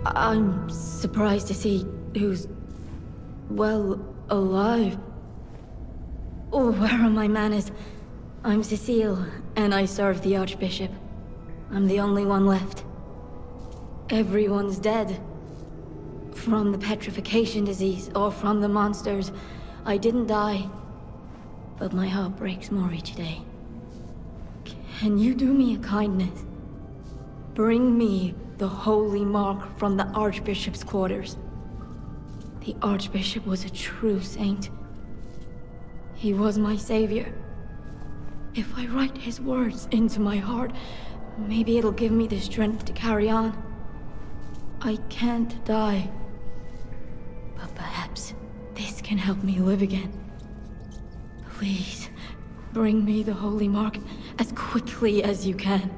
I'm surprised to see who's, well, alive. Oh, where are my manners? I'm Cecile, and I serve the Archbishop. I'm the only one left. Everyone's dead. From the petrification disease, or from the monsters. I didn't die. But my heart breaks more each day. Can you do me a kindness? Bring me the holy mark from the Archbishop's quarters. The Archbishop was a true saint. He was my savior. If I write his words into my heart, maybe it'll give me the strength to carry on. I can't die. But perhaps this can help me live again. Please, bring me the holy mark as quickly as you can.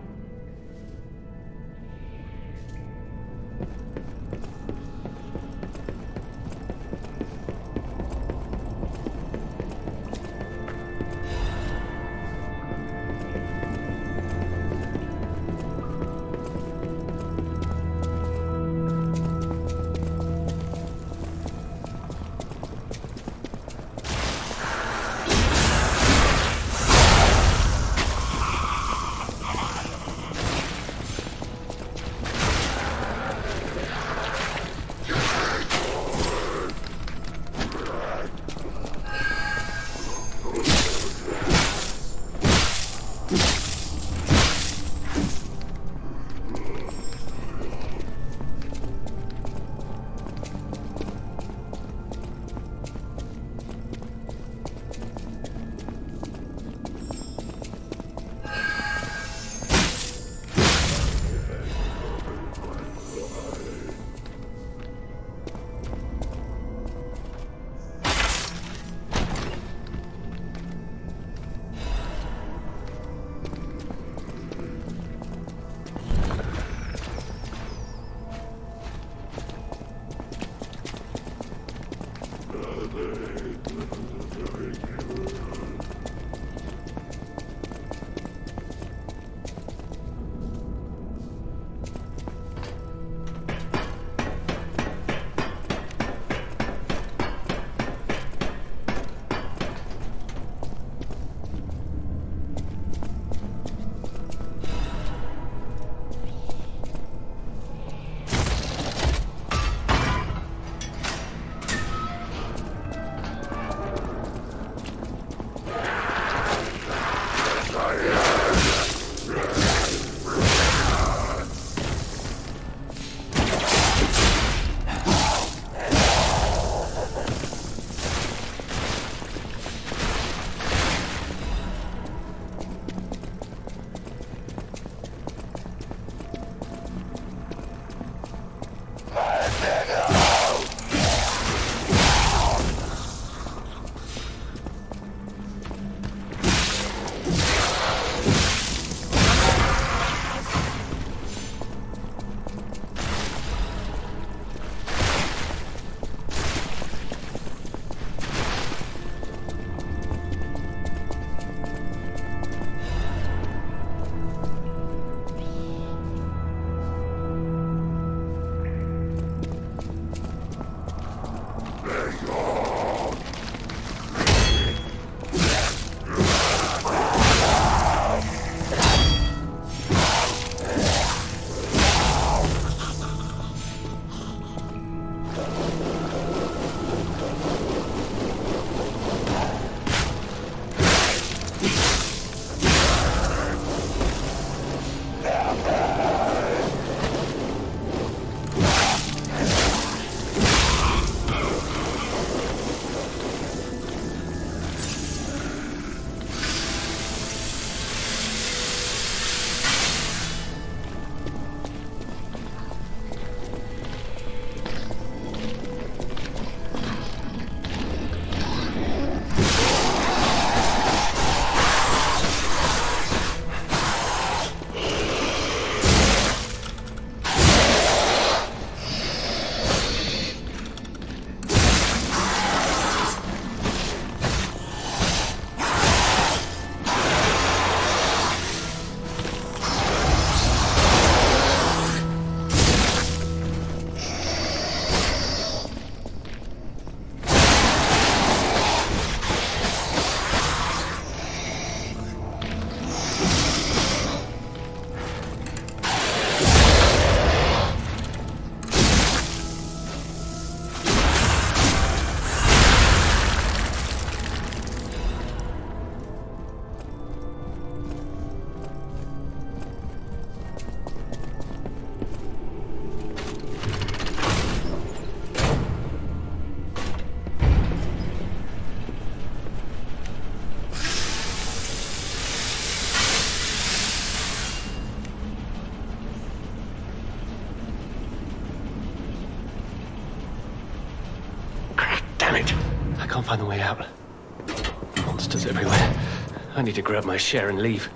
can't find the way out. Monsters everywhere. I need to grab my share and leave.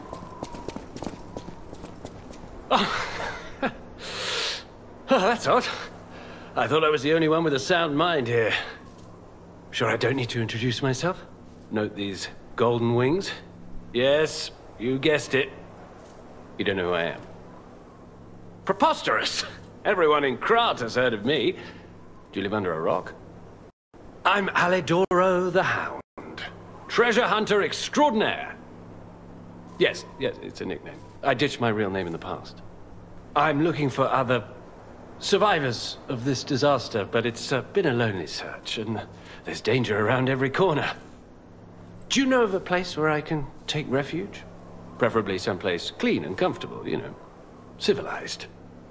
Oh, oh that's odd. I thought I was the only one with a sound mind here. Sure I don't need to introduce myself? Note these golden wings? Yes, you guessed it. You don't know who I am. Preposterous! Everyone in Krat has heard of me. Do you live under a rock? I'm Alidoro the Hound. Treasure hunter extraordinaire. Yes, it's a nickname. I ditched my real name in the past. I'm looking for other survivors of this disaster, but it's been a lonely search, and there's danger around every corner. Do you know of a place where I can take refuge? Preferably someplace clean and comfortable, you know, civilized.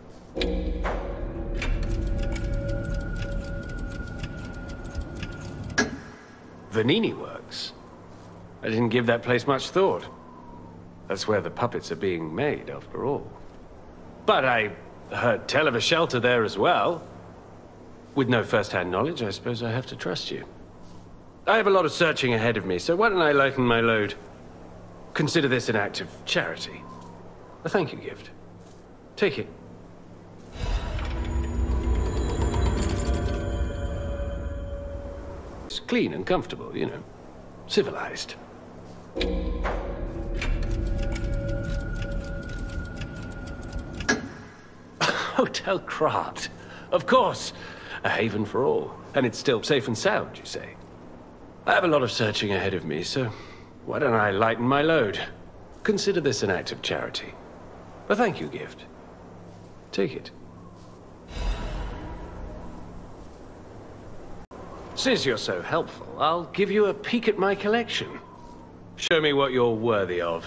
Vanini Works? I didn't give that place much thought. That's where the puppets are being made, after all. But I heard tell of a shelter there as well. With no first-hand knowledge, I suppose I have to trust you. I have a lot of searching ahead of me, so why don't I lighten my load? Consider this an act of charity. A thank you gift. Take it. It's clean and comfortable, you know. Civilized. Hotel Krat. Of course. A haven for all. And it's still safe and sound, you say? I have a lot of searching ahead of me, so why don't I lighten my load? Consider this an act of charity. A thank you gift. Take it. Since you're so helpful, I'll give you a peek at my collection. Show me what you're worthy of.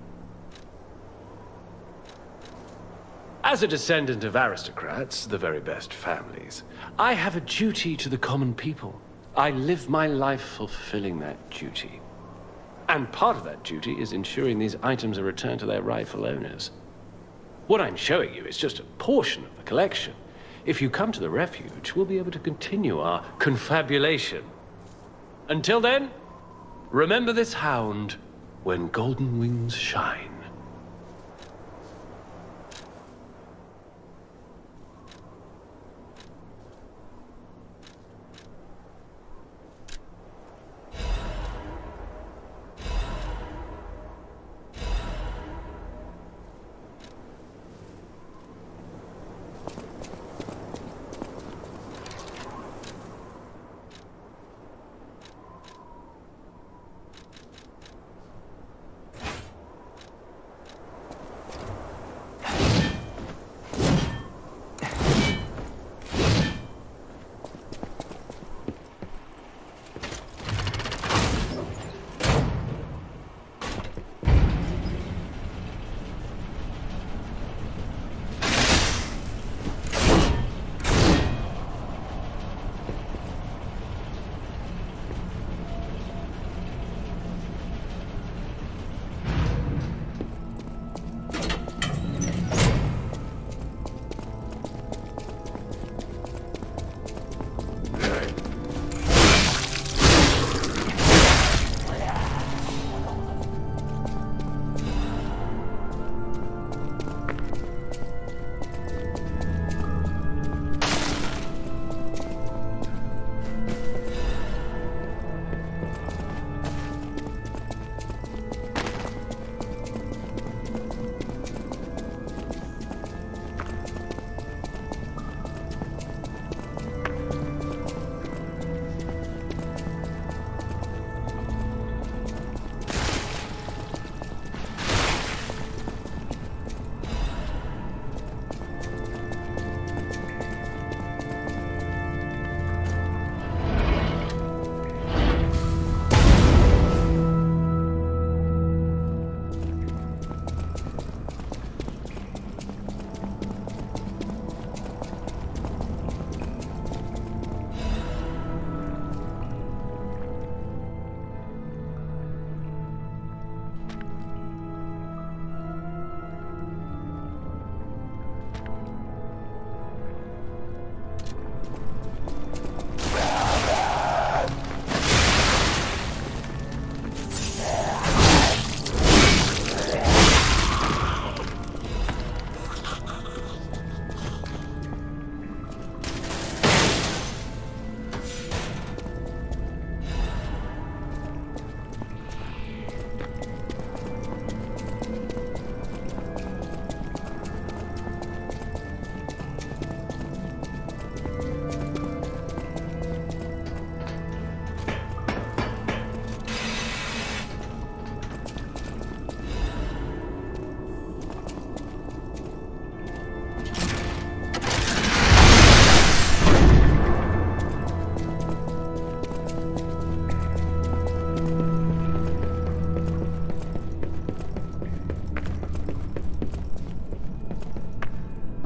As a descendant of aristocrats, the very best families, I have a duty to the common people. I live my life fulfilling that duty. And part of that duty is ensuring these items are returned to their rightful owners. What I'm showing you is just a portion of the collection. If you come to the refuge, we'll be able to continue our confabulation. Until then, remember this hound when golden wings shine.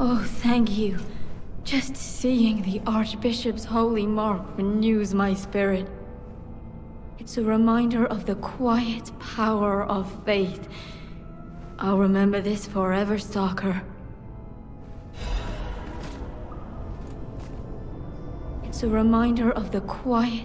Oh, thank you. Just seeing the Archbishop's holy mark renews my spirit. It's a reminder of the quiet power of faith. I'll remember this forever, Stalker. It's a reminder of the quiet...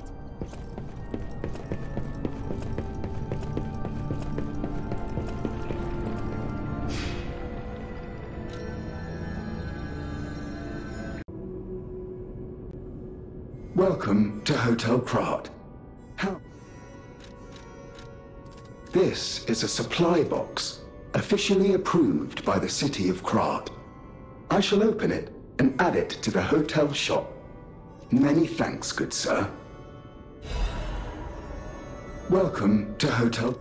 Welcome to Hotel Krat. This is a supply box, officially approved by the city of Krat. I shall open it and add it to the hotel shop. Many thanks, good sir. Welcome to Hotel...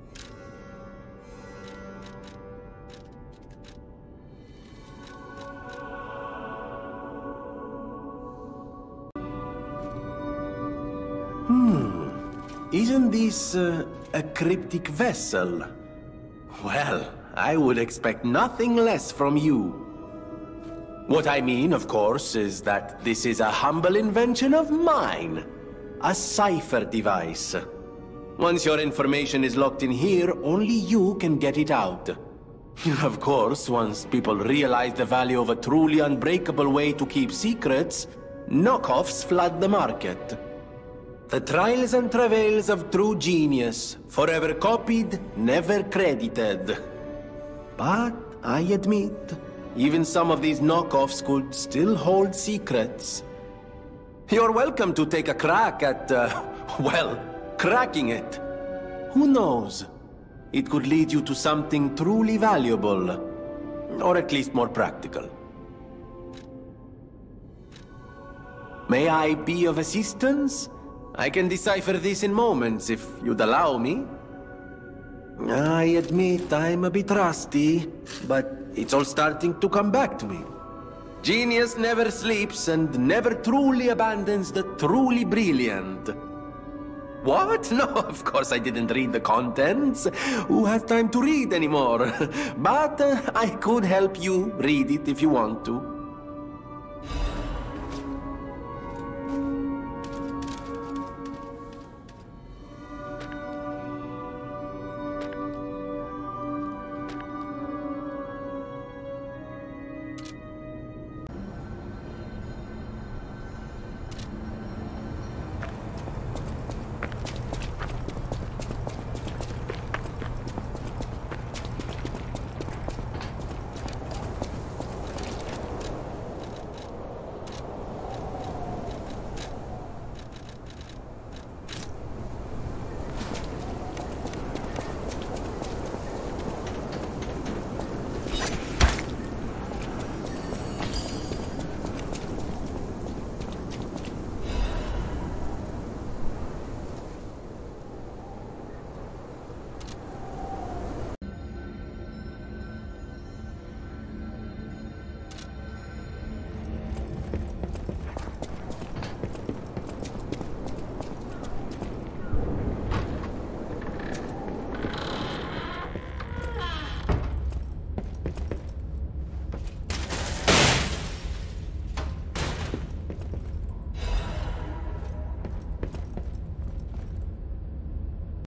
Isn't this a cryptic vessel? Well, I would expect nothing less from you. What I mean, of course, is that this is a humble invention of mine. A cipher device. Once your information is locked in here, only you can get it out. Of course, once people realize the value of a truly unbreakable way to keep secrets, knockoffs flood the market. The trials and travails of true genius, forever copied, never credited. But I admit, even some of these knockoffs could still hold secrets. You're welcome to take a crack at, well, cracking it. Who knows? It could lead you to something truly valuable, or at least more practical. May I be of assistance? I can decipher this in moments, if you'd allow me. I admit I'm a bit rusty, but it's all starting to come back to me. Genius never sleeps and never truly abandons the truly brilliant. What? No, of course I didn't read the contents. Who has time to read anymore? But I could help you read it if you want to.